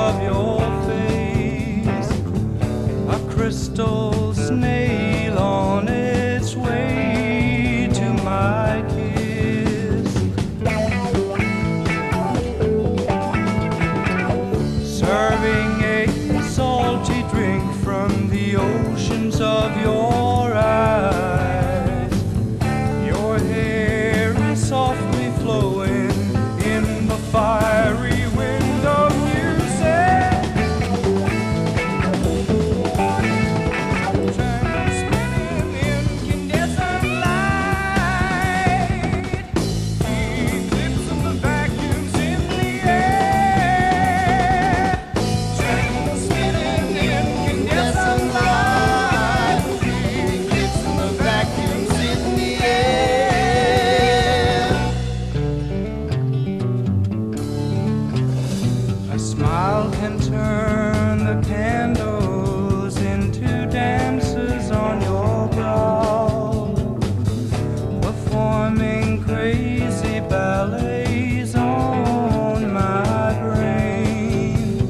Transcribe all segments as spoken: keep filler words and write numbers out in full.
of your face, a crystal snail on its way to my kiss, serving a salty drink from the oceans of your eyes. Your hair is softly flowing in the fiery wind of music, spinning incandescent light, eclipse of the vacuums in the air, spinning incandescent light, eclipse of the vacuums in the air. A smile can turn the candles into dances on your brow, performing crazy ballets on my brain.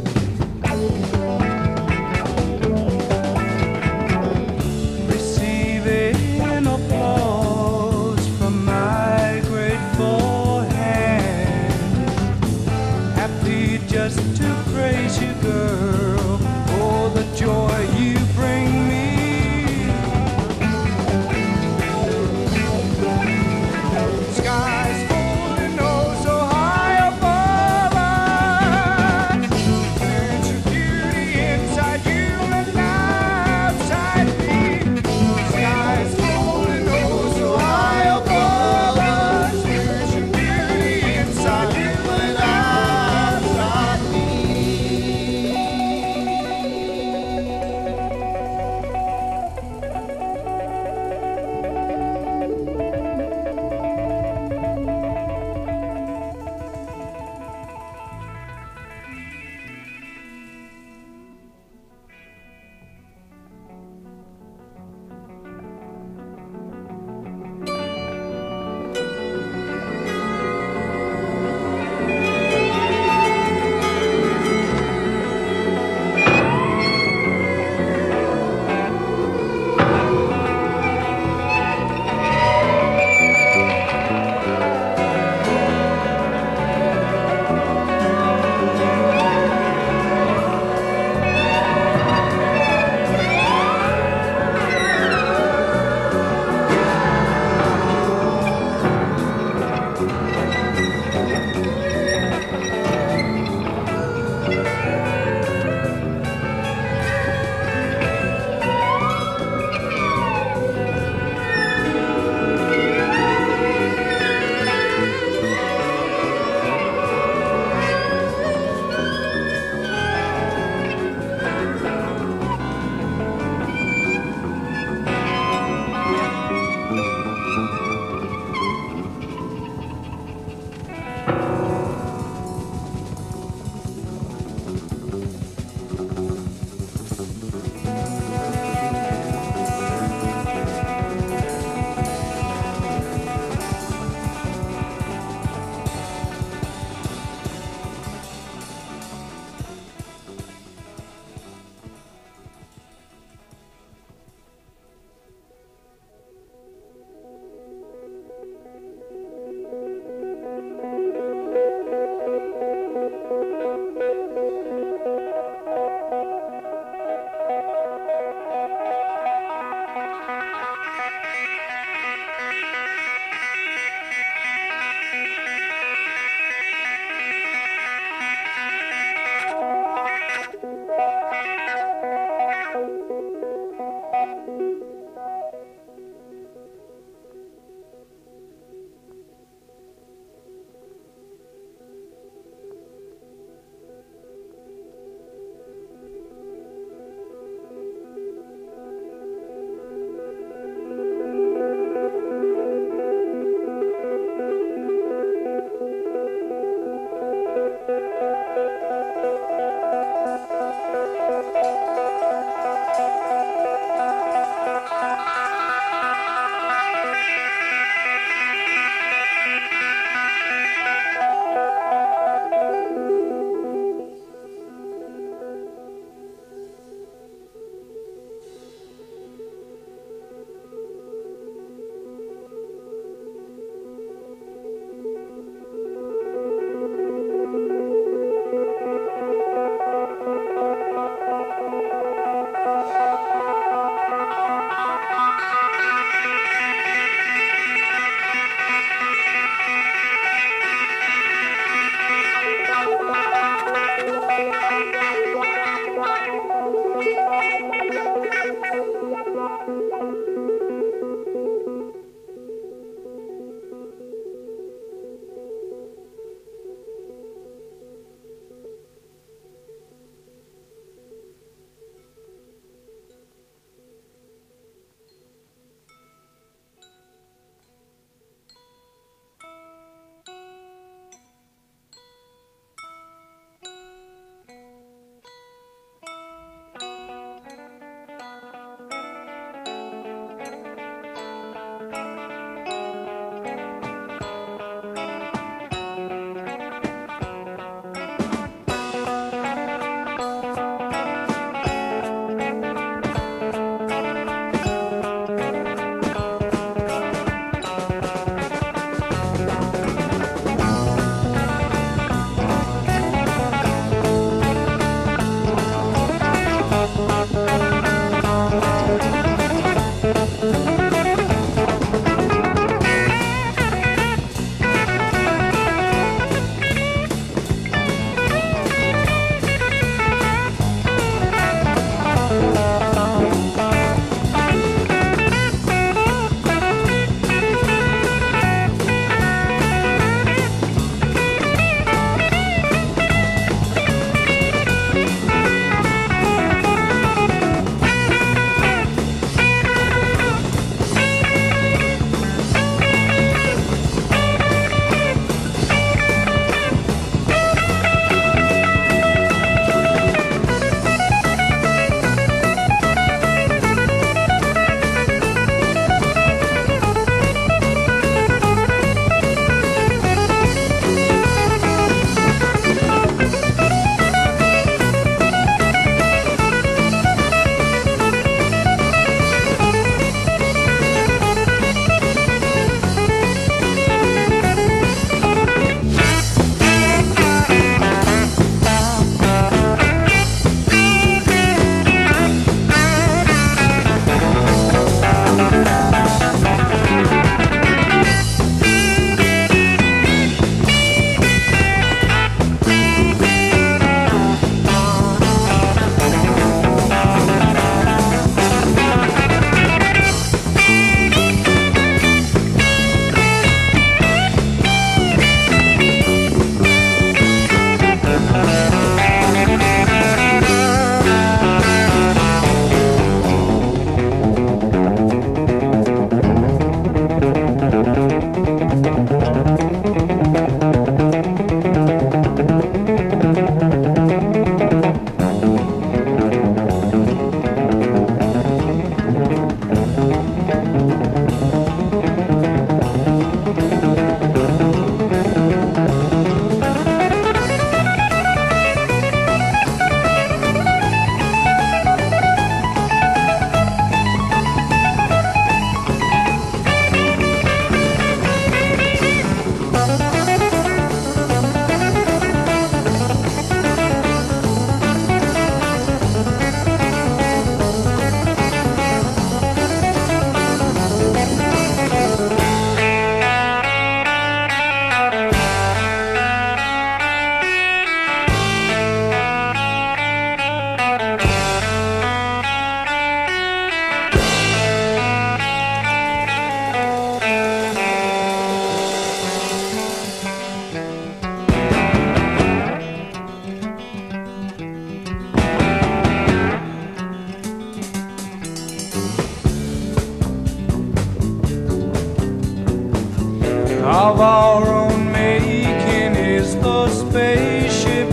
Receiving applause from my grateful hand, happy just to praise you, girl, for the joy you bring me. Skies falling oh so high above us, there's your beauty inside you and outside me. Skies falling oh so high above us, there's your beauty inside you and outside me.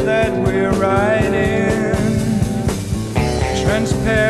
that we're riding. Transparent